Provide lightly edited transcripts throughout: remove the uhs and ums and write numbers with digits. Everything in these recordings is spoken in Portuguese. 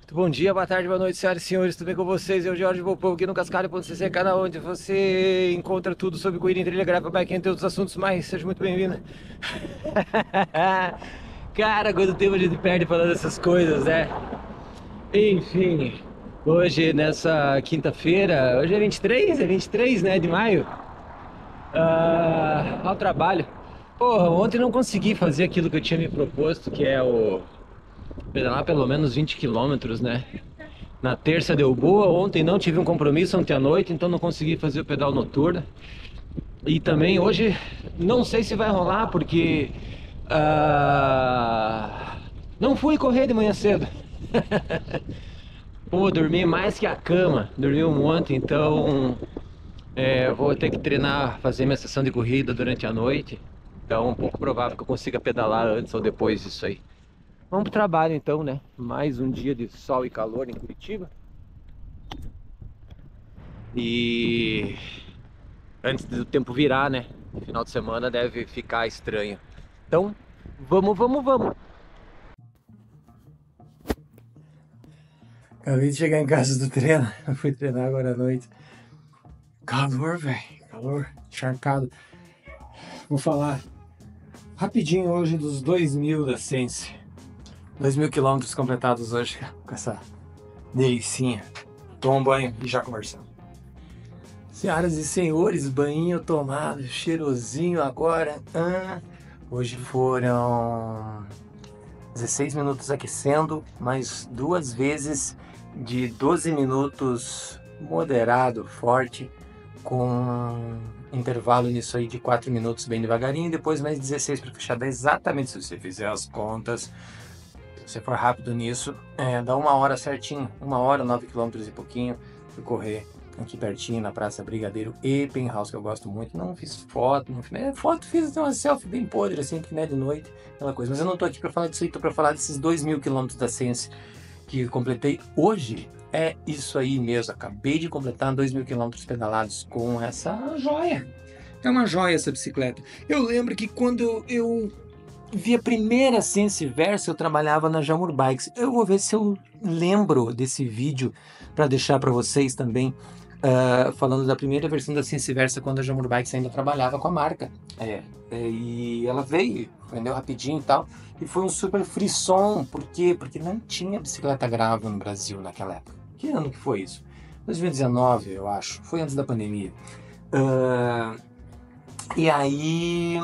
Muito bom dia, boa tarde, boa noite, senhoras e senhores, tudo bem com vocês? Eu, Jorge Volpovo, aqui no Cascalho.cc, canal onde você encontra tudo sobre corrida em trilha, grava, bike, entre outros assuntos mais. Seja muito bem-vindo. Cara, quanto tempo a gente perde falando essas coisas, né? Enfim, hoje, nessa quinta-feira, hoje é 23, né, de maio, ao trabalho. Porra, ontem não consegui fazer aquilo que eu tinha me proposto, que é o pedalar pelo menos 20 quilômetros, né? Na terça deu boa, ontem não tive um compromisso ontem à noite, então não consegui fazer o pedal noturno. E também hoje não sei se vai rolar, porque não fui correr de manhã cedo. Pô, dormi mais que a cama, dormi um monte, então vou ter que treinar, fazer minha sessão de corrida durante a noite. Então é um pouco provável que eu consiga pedalar antes ou depois disso aí. Vamos pro trabalho então, né? Mais um dia de sol e calor em Curitiba. E antes do tempo virar, né? No final de semana deve ficar estranho. Então, vamos. Acabei de chegar em casa do treino. Eu fui treinar agora à noite. Calor, velho. Calor encharcado. Vou falar rapidinho hoje dos 2.000 da Sense. 2.000 quilômetros completados hoje com essa delicinha. Toma um banho e já conversamos. Senhoras e senhores, banho tomado, cheirosinho agora. Hoje foram 16 minutos aquecendo, mais 2 vezes de 12 minutos moderado, forte, com intervalo nisso aí de 4 minutos bem devagarinho, e depois mais 16 para fechar. Dá exatamente, se você fizer as contas, se você for rápido nisso, dá 1 hora certinho, 1 hora, 9 quilômetros e pouquinho, fui correr aqui pertinho na Praça Brigadeiro e Penhouse, que eu gosto muito. Não fiz foto, fiz uma selfie bem podre, assim, que né, de noite, aquela coisa. Mas eu não tô aqui pra falar disso aí, tô pra falar desses 2.000 quilômetros da Sense que eu completei hoje. É isso aí mesmo, acabei de completar 2.000 quilômetros pedalados com essa joia. É uma joia essa bicicleta. Eu lembro que quando eu vi a primeira Sense Versa, eu trabalhava na Jamur Bikes. Eu vou ver se eu lembro desse vídeo para deixar para vocês também. Falando da primeira versão da Sense Versa, quando a Jamur Bikes ainda trabalhava com a marca. E ela veio, vendeu rapidinho e tal, e foi um super frisson. Por quê? Porque não tinha bicicleta gravel no Brasil naquela época. Que ano que foi isso? 2019, eu acho. Foi antes da pandemia. E aí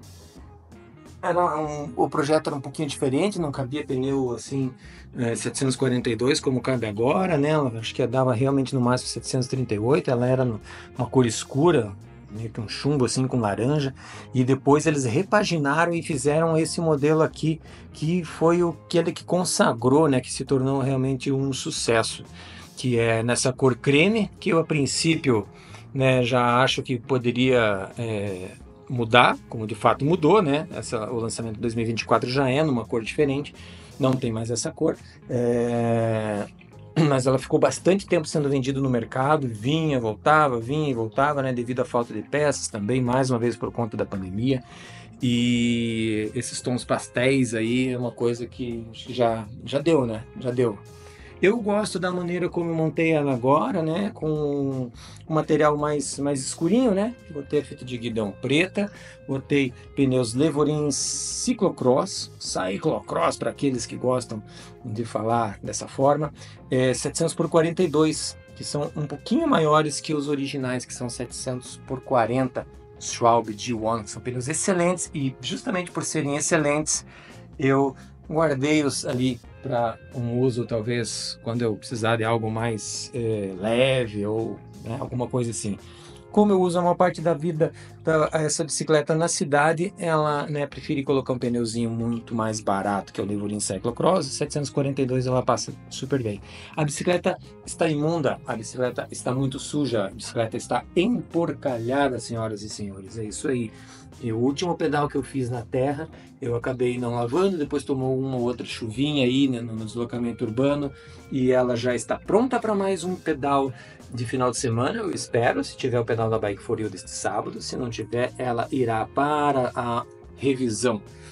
o projeto era um pouquinho diferente, não cabia pneu assim 742 como cabe agora, né? Acho que dava realmente no máximo 738. Ela era uma cor escura, meio que um chumbo assim com laranja, e depois eles repaginaram e fizeram esse modelo aqui, que foi aquele que consagrou, né? Que se tornou realmente um sucesso, que é nessa cor creme, que eu a princípio, né, já acho que poderia mudar, como de fato mudou, né? O lançamento de 2024 já é numa cor diferente, não tem mais essa cor, mas ela ficou bastante tempo sendo vendida no mercado, vinha e voltava, né? Devido à falta de peças também, mais uma vez por conta da pandemia. E esses tons pastéis aí é uma coisa que acho que já deu, né? Já deu. Eu gosto da maneira como eu montei ela agora, né? Com um material mais escurinho, né? Botei a fita de guidão preta, botei pneus Levorin Cyclocross para aqueles que gostam de falar dessa forma, 700 por 42, que são um pouquinho maiores que os originais, que são 700 por 40 Schwalbe G1. São pneus excelentes, e justamente por serem excelentes, eu guardei-os ali para um uso, talvez, quando eu precisar de algo mais leve ou alguma coisa assim. Como eu uso a maior parte da vida essa bicicleta na cidade, ela prefere colocar um pneuzinho muito mais barato, que é o Levorin Cyclocross. 742 ela passa super bem. A bicicleta está imunda, a bicicleta está muito suja, a bicicleta está emporcalhada, senhoras e senhores. É isso aí. E o último pedal que eu fiz na terra, eu acabei não lavando, depois tomou uma ou outra chuvinha aí, né, no deslocamento urbano, e ela já está pronta para mais um pedal de final de semana, eu espero, se tiver o pedal da Bike for You deste sábado. Se não tiver, ela irá para a revisão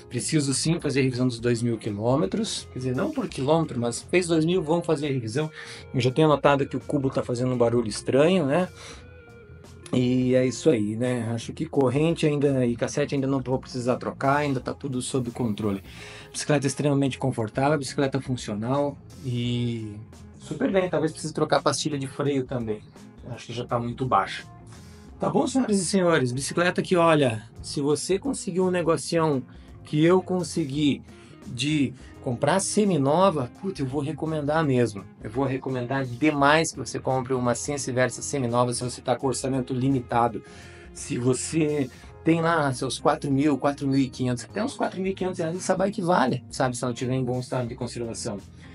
Preciso sim fazer a revisão dos 2.000 quilômetros, quer dizer, não por quilômetro, mas fez 2.000, vamos fazer a revisão. Eu já tenho notado que o cubo está fazendo um barulho estranho, né? E é isso aí, né? Acho que corrente ainda e cassete ainda não vou precisar trocar, ainda tá tudo sob controle. Bicicleta extremamente confortável, bicicleta funcional e super bem. Talvez precise trocar a pastilha de freio também. Acho que já tá muito baixa. Tá bom, senhoras e senhores? Bicicleta que, olha, se você conseguiu um negocião que eu consegui de comprar semi-nova, putz, eu vou recomendar mesmo. Eu vou recomendar demais que você compre uma Sense Versa semi-nova se você está com orçamento limitado. Se você tem lá seus 4.000, 4.500, até uns 4.500 reais, essa bike vale, sabe? Se ela estiver em bom estado de conservação.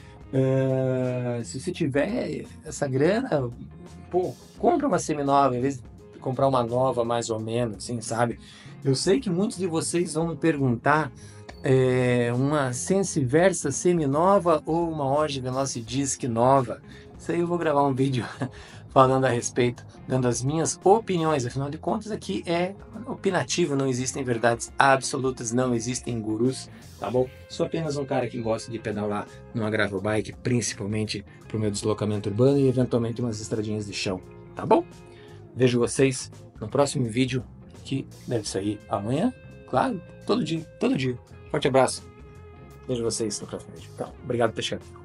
Se você tiver essa grana, pô, compra uma semi-nova em vez de comprar uma nova mais ou menos, assim, sabe? Eu sei que muitos de vocês vão me perguntar uma Sense Versa semi-nova ou uma Oge Velocidisk nova. Isso aí eu vou gravar um vídeo falando a respeito, dando as minhas opiniões. Afinal de contas, aqui é opinativo, não existem verdades absolutas, não existem gurus, tá bom? Sou apenas um cara que gosta de pedalar numa gravel bike, principalmente para o meu deslocamento urbano e eventualmente umas estradinhas de chão, tá bom? Vejo vocês no próximo vídeo, que deve sair amanhã, claro, todo dia, todo dia. Forte abraço. Vejo vocês no próximo vídeo. Então, obrigado por ter chegado.